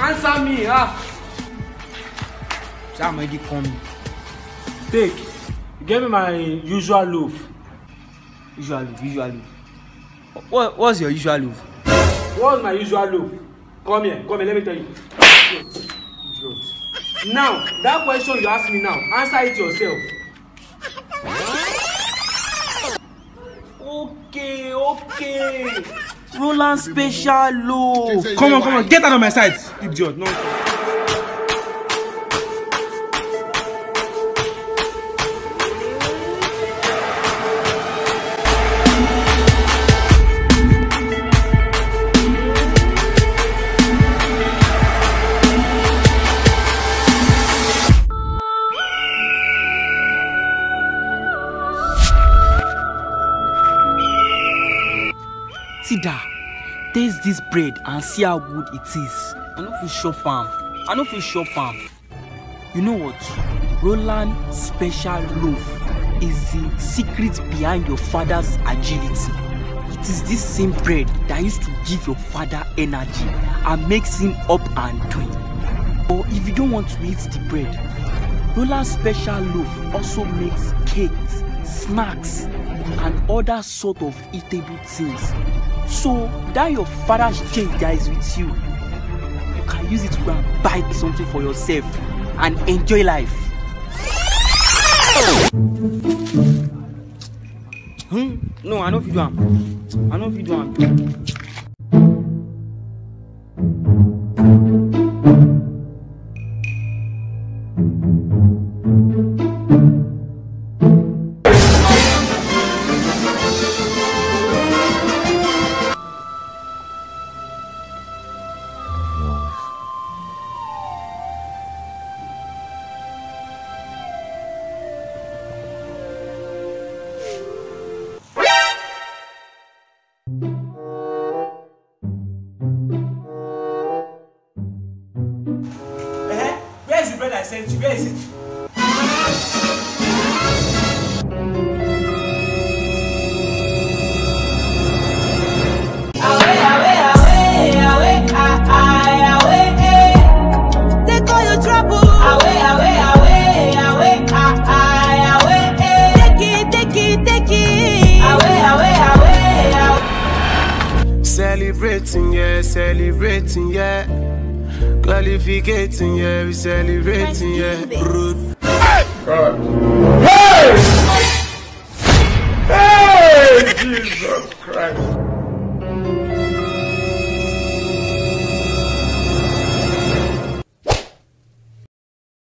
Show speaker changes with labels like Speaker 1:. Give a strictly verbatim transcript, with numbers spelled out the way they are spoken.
Speaker 1: Answer me, ah. So I'm already coming.
Speaker 2: Take. Give me my usual loaf.
Speaker 1: Usual loaf, usual loaf. What, what's your usual loaf?
Speaker 2: What's my usual loaf? Come here, come here, let me tell you. Now, that question you ask me now, answer it yourself. Okay, okay.
Speaker 1: Roland special loaf.
Speaker 2: Come on, come on, get out of my sight, idiot. No.
Speaker 1: Sida, taste this bread and see how good it is. I no fit chop am. I no fit chop am. You know what? Roland special loaf is the secret behind your father's agility. It is this same bread that used to give your father energy and makes him up and doing. Or if you don't want to eat the bread, Roland special loaf also makes cakes, snacks, and other sort of eatable things. So that your father's change that is with you, you can use it to go and buy something for yourself and enjoy life. Hmm? No, I know if you do am. I know if you do am.
Speaker 2: Where is the bread I sent you? Where is it?
Speaker 3: Away, away, away, away, away, away, eh. Take all your trouble. Away, away, away, away, away, away, eh. Take it, take it, take it. Away, away, away, away.
Speaker 4: Celebrating, yeah, celebrating, yeah. Qualificating, yeah, we celebrating, yeah.
Speaker 5: Hey! God. Hey! Hey! Jesus Christ.